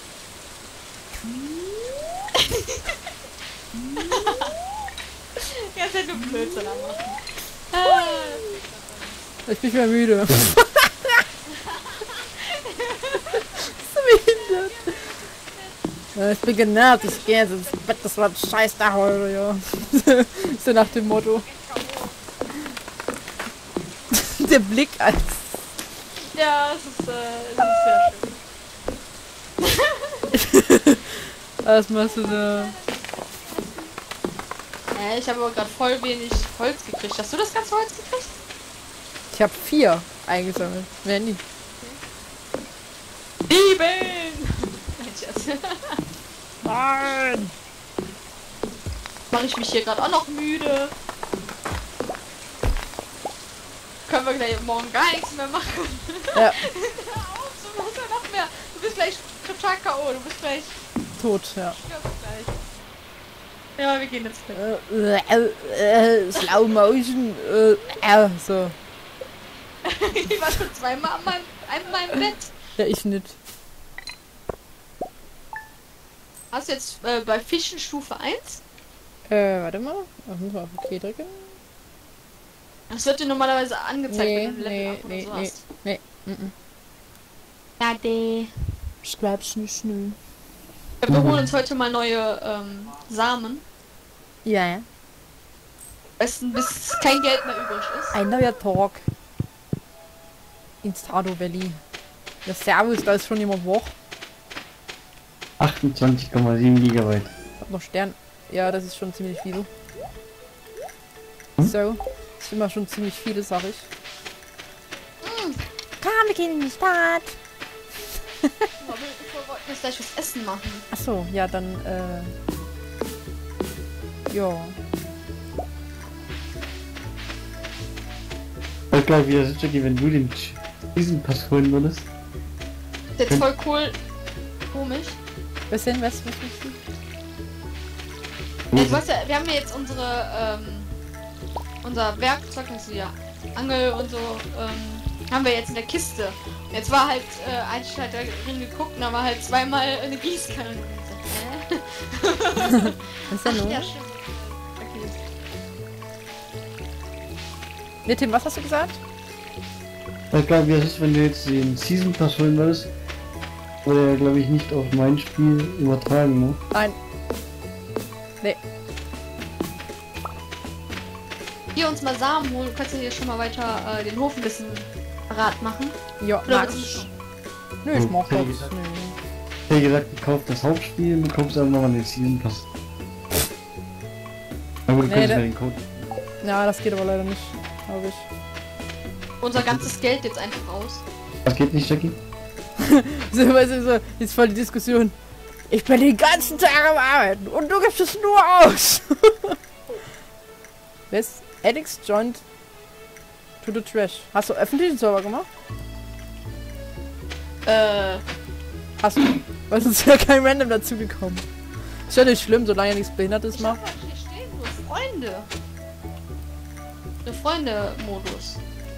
Ja, ist ja nur Blödsinn am machen. Ich bin mehr müde. Ich bin genervt, ich gehe jetzt ins Bett, das war ein scheiß Tag heute, ja. So nach dem Motto. Der Blick als... Ja, es ist sehr schön. Was machst du da? Ich habe aber gerade voll wenig Holz gekriegt. Hast du das ganze Holz gekriegt? Ich habe 4 eingesammelt. Mehr nie. 7! Nein! Mache ich mich hier gerade auch noch müde. Können wir gleich morgen gar nichts mehr machen. Ja. Hör auf, du musst ja noch mehr. Du bist gleich total K.O. Du bist gleich... Tot, ja. stirbst gleich. Ja, wir gehen jetzt weg. Slow Motion. So. Ich war schon zweimal an meinem Bett. Ja, ich nicht. Hast du jetzt bei Fischen Stufe 1? Warte mal. Ich muss mal auf OK drücken. Das wird dir normalerweise angezeigt, wenn du ein Level up oder so hast. nee. Ja, Ich glaub's nicht, nö. Wir holen uns heute mal neue Samen. Ja. Besten, bis kein Geld mehr übrig ist. Ein neuer Tag. In Stardew Valley. Ja, servus, da ist schon jemand wach. 28,7 Gigabyte. Hab noch Stern. Ja, das ist schon ziemlich viel. Hm? So. Das ist immer schon ziemlich viele, sag ich. Komm, wir gehen in die Stadt. Aber wir wollten jetzt gleich was essen machen. Achso, ja, dann, ja. Voll geil, wie das ist, Jackie, wenn du den Season Pass holen würdest. Ist jetzt voll cool. Komisch. Was denn? Was? Ja, ich weiß ja, wir haben ja jetzt unser Werkzeug, also ja, Angel und so, haben wir jetzt in der Kiste. Und jetzt war halt, ein Stück da drin geguckt und da war halt zweimal eine Gießkanne. Was ist denn Ach, nun? ja, stimmt. Okay. Ne, Tim, was hast du gesagt? Voll geil, wie das ist, wenn du jetzt den Season Pass holen würdest. Wurde ja, glaube ich, nicht auf mein Spiel übertragen, ne? Nein. Nee. Hier uns mal Samen holen. Du kannst ja hier schon mal weiter den Hof ein bisschen parat machen. Ja, Oder mag willst du ich. schon? Nö, ich mach das. Okay. Nö. Ich hätte gesagt, du kaufst das Hauptspiel und du kaufst aber nochmal den Season Pass. Aber du Nee, kannst da- mir den Code. Ja, das geht aber leider nicht, glaube ich. Unser ganzes Geld jetzt einfach raus. Das geht nicht, Jackie? So, weißt du, so, jetzt voll die Diskussion. Ich bin den ganzen Tag am Arbeiten und du gibst es nur aus. Was? Alex joined to the trash. Hast du öffentlichen Server gemacht? Hast du. Weil sonst ist ja kein Random dazugekommen. Ist ja nicht schlimm, solange er nichts Behindertes Ich macht. hab hier stehen nur Freunde. Der Freunde-Modus.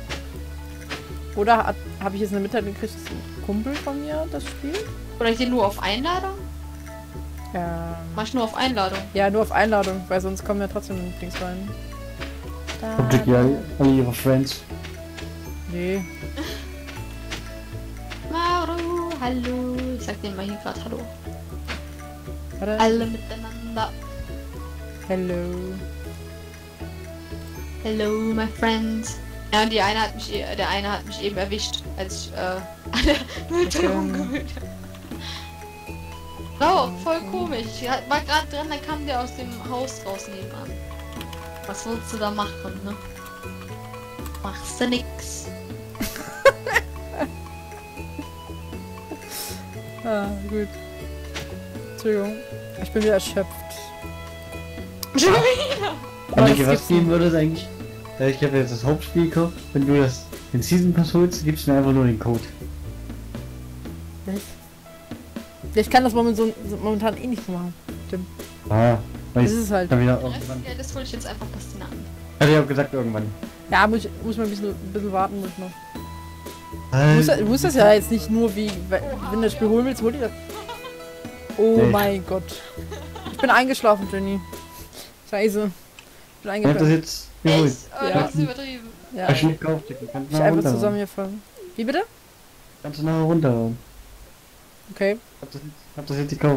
Oder habe ich jetzt eine Mitteilung gekriegt, dass ein Kumpel von mir das spielt? Oder hier nur auf Einladung? Mach ich nur auf Einladung. Ja, nur auf Einladung, weil sonst kommen ja trotzdem Dings rein. Und Jackie, alle ihre Friends. Nee. Maru, hallo. Ich sag denen mal hier gerade Hallo. Warte. Alle miteinander. Hello. Hello, my friends. Ja, und der eine hat mich eben erwischt, als ich nur Okay. rumgewühlt habe. Oh, voll komisch. Ich war gerade dran, dann kam der aus dem Haus raus nebenan. Was willst du da machen, ne? Machst du nix. Ah, gut. Entschuldigung. Ich bin wieder erschöpft. Schon wieder. Aber Anneke, das was gibt's geben nicht. würde es eigentlich? Ich habe jetzt das Hauptspiel gekauft. Wenn du den Season Pass holst, gibst du mir einfach nur den Code. Ich kann das momentan eh nicht machen. Stimmt. Ah, Das weiß. ist es halt. Hab ich auch Das irgendwann. Geld, das hole ich jetzt einfach Pastinaken. Hatte ich auch gesagt irgendwann. Ja, muss man ein bisschen warten, muss man. Alter. Du musst das ja jetzt nicht nur wie, wenn du das Spiel holen willst, hol dir das. Oh Nee. mein Gott. Ich bin eingeschlafen, Jenny. Scheiße. Ich bin Ich hab das eingeschlafen. jetzt geholt. Echt? Oh, Ja. das ist übertrieben. Ja, Hab ich nicht gekauft. Kannst du ich nachher einfach runterhauen. zusammengefallen. Wie bitte? Kannst du nachher runterhauen. Okay. Hab das jetzt gekauft.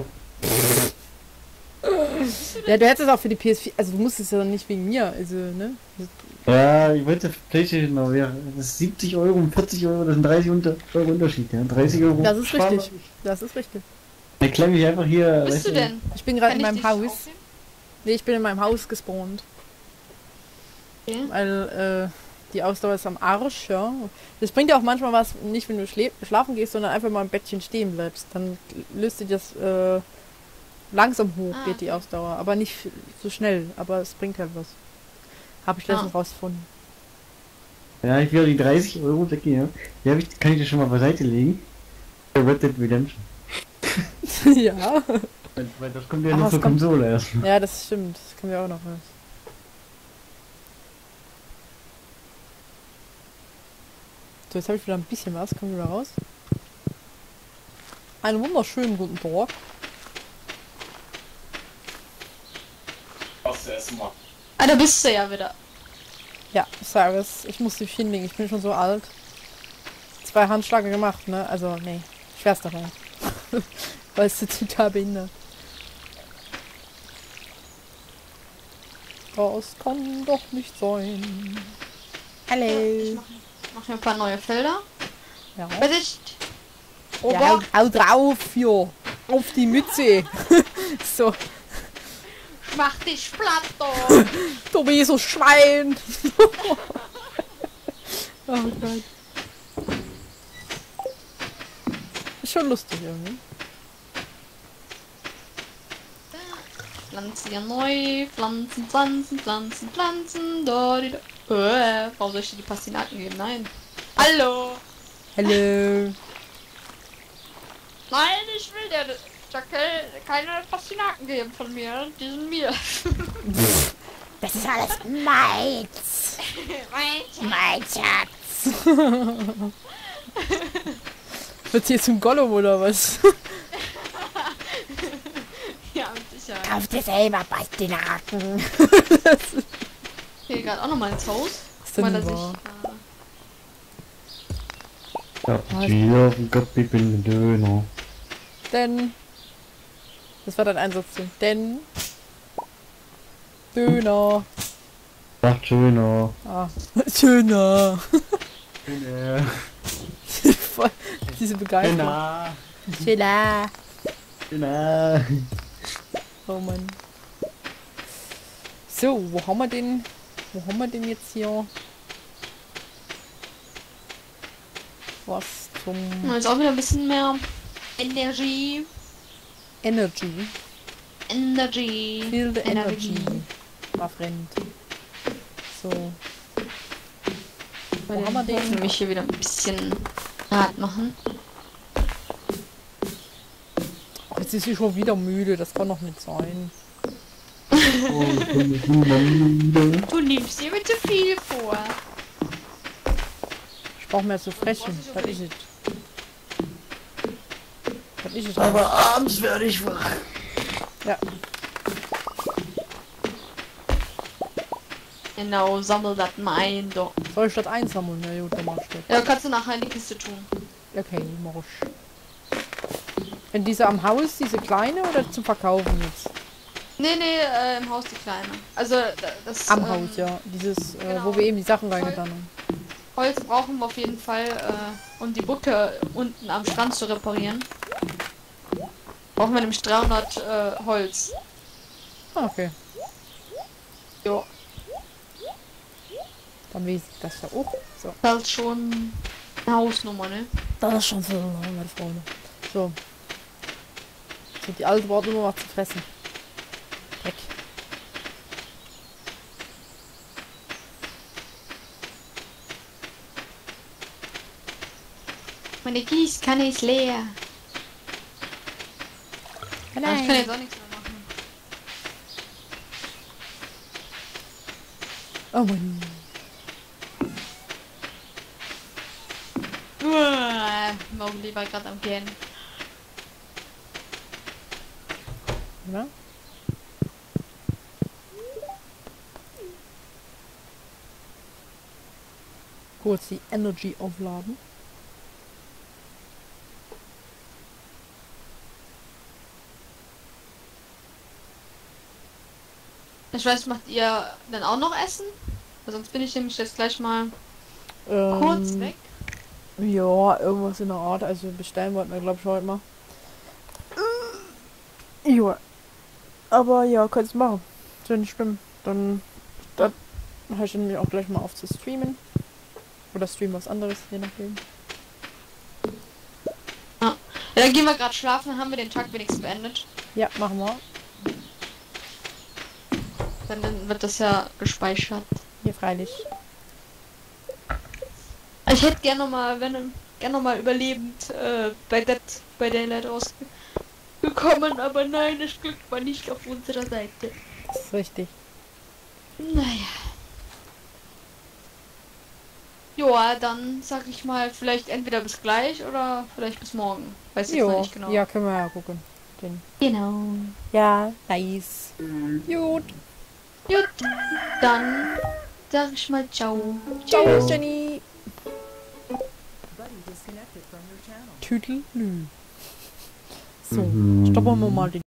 Ja, du hättest es auch für die PS4, also du musst es ja nicht wegen mir, also, ne? Ja, ich wollte PlayStation noch. Ja, das ist 70 Euro und 40 Euro, das sind 30 Euro Unterschied. Ja. 30 Euro. Das ist sparen. richtig. Das ist richtig. Dann klemme ich einfach hier. Wo bist weißt du denn? Ich bin gerade Kann in ich meinem dich Haus. aufnehmen? Nee, ich bin in meinem Haus gespawnt. Okay. Weil, die Ausdauer ist am Arsch, ja. Das bringt ja auch manchmal was, nicht wenn du schlafen gehst, sondern einfach mal im Bettchen stehen bleibst. Dann löst sich das, langsam hoch, Ah, geht die okay. Ausdauer. Aber nicht so schnell, aber es bringt halt was. Habe ich letztens rausgefunden. Ja, ich will die 30 Euro weg hier. Kann ich dir schon mal beiseite legen. Für Red Dead Redemption. Ja. Weil das kommt ja Aber nur es zur kommt- Konsole erst. Ja, das stimmt. Das können wir auch noch was. So, jetzt habe ich wieder ein bisschen was. Kommen wir wieder raus. Einen wunderschönen guten Tag. Ah, da bist du ja wieder. Ja, ich sage es. Ich muss dich hinlegen. Ich bin schon so alt. 2 Handschläge gemacht, ne? Also, nee. Schwerster dabei. Weil es total behindert. Das kann doch nicht sein. Ich Hallo. mach mir ein paar neue Felder. Ja. Besicht. Ja, hau drauf, hier. Auf die Mütze. So. Mach dich platt, doch. Du bist so Schwein. Oh Gott. Ist schon lustig irgendwie. Pflanzen ja neu. Pflanzen, Pflanzen, Pflanzen, Pflanzen. Da, die, da. Warum soll ich dir die Pastinaken geben? Nein. Hallo. Hallo. Nein, ich will dir Jackel keine Pastinaken geben von mir. Die sind mir. Das ist alles meins. Mein Schatz. Wird hier zum Gollum oder was? Ja, mit Sicherheit. Kauf dir selber Pastinaken. Ich gehe gerade auch noch mal ins Haus. Was denn Weil er wahr? Ja, wieder auf den Gott, ich bin ein Döner. Denn. Das war dein Einsatz. Denn. Döner. Sagt schöner. Ah. Schöner. Schöner. Voll diese Begeisterung. Schöner. Schöner. Schöner. Oh Mann. So, wo haben wir den? Wo haben wir den jetzt hier? Was zum Jetzt auch wieder ein bisschen mehr Energie. Energy? Energy. Feel the energy. My friend. So. Wo haben wir Ich den? nämlich hier wieder ein bisschen hart machen. Ach, jetzt ist sie schon wieder müde. Das kann doch nicht sein. Du nimmst dir bitte viel vor. Ich brauche mehr zu frechen. Was ist es? Was ist es? Aber abends werde ich wach. Ja. Genau, sammel das mal ein, doch. Soll ich das einsammeln? Ja gut, dann mach ich das. Ja, kannst du nachher in die Kiste tun. Okay, mach ich. Und diese am Haus, diese kleine oder zum Verkaufen jetzt? Nee, im Haus die kleine. Also, das... Am Haus, ja. Dieses, genau. wo wir eben die Sachen reingetan haben. Holz brauchen wir auf jeden Fall, um die Brücke unten am Strand zu reparieren. Brauchen wir nämlich 300 Holz. Ah, okay. Jo. Dann weiß ich das ja auch. So. Das ist schon eine Hausnummer, ne? Das ist schon so, meine Freunde. So. So, die alte Worte nur noch zu fressen. Dreck. Meine Gießkanne ist leer. Oh Aber ich kann jetzt auch nichts mehr machen. Oh Mann. Mowgli war gerade am Gehen. Ja? Kurz die Energy aufladen. Ich weiß, macht ihr dann auch noch Essen? Weil sonst bin ich nämlich jetzt gleich mal kurz weg. Ja, irgendwas in der Art. Also bestellen wollten wir, glaube ich, heute mal. Ja. Aber ja, kannst du machen. Ist ja nicht schlimm. Dann höre ich nämlich auch gleich mal auf zu streamen. Oder streamen was anderes, je nachdem. Ja, dann gehen wir gerade schlafen, dann haben wir den Tag wenigstens beendet. Ja, machen wir. Dann wird das ja gespeichert. Hier freilich. Ich hätte gerne noch mal überlebend bei Daylight rausgekommen, aber nein, das Glück war nicht auf unserer Seite. Das ist richtig. Naja. Joa, dann sag ich mal, vielleicht entweder bis gleich oder vielleicht bis morgen. Weiß ich noch nicht genau. Ja, können wir ja gucken. Den. Genau. Ja, nice. Gut. Gut, dann sag ich mal ciao. Ciao, Jenny. Tüdelü. So, stoppen wir mal den